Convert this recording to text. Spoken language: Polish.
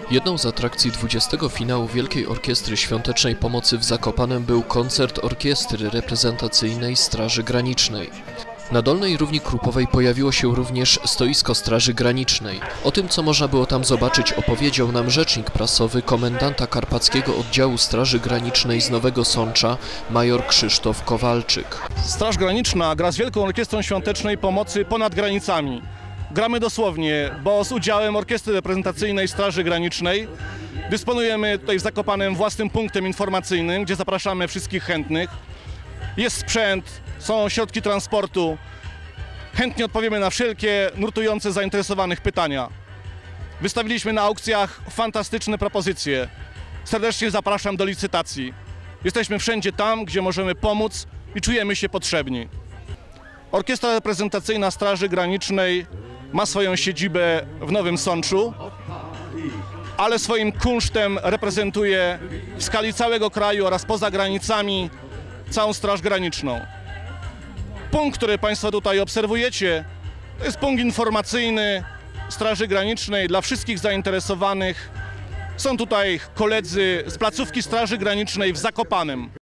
Jedną z atrakcji 20. finału Wielkiej Orkiestry Świątecznej Pomocy w Zakopanem był koncert orkiestry reprezentacyjnej Straży Granicznej. Na Dolnej Równi Krupowej pojawiło się również stoisko Straży Granicznej. O tym, co można było tam zobaczyć, opowiedział nam rzecznik prasowy komendanta Karpackiego Oddziału Straży Granicznej z Nowego Sącza, major Krzysztof Kowalczyk. Straż Graniczna gra z Wielką Orkiestrą Świątecznej Pomocy ponad granicami. Gramy dosłownie, bo z udziałem Orkiestry Reprezentacyjnej Straży Granicznej dysponujemy tutaj w Zakopanem własnym punktem informacyjnym, gdzie zapraszamy wszystkich chętnych. Jest sprzęt, są środki transportu. Chętnie odpowiemy na wszelkie nurtujące zainteresowanych pytania. Wystawiliśmy na aukcjach fantastyczne propozycje. Serdecznie zapraszam do licytacji. Jesteśmy wszędzie tam, gdzie możemy pomóc i czujemy się potrzebni. Orkiestra Reprezentacyjna Straży Granicznej ma swoją siedzibę w Nowym Sączu, ale swoim kunsztem reprezentuje w skali całego kraju oraz poza granicami całą Straż Graniczną. Punkt, który Państwo tutaj obserwujecie, to jest punkt informacyjny Straży Granicznej dla wszystkich zainteresowanych. Są tutaj koledzy z placówki Straży Granicznej w Zakopanem.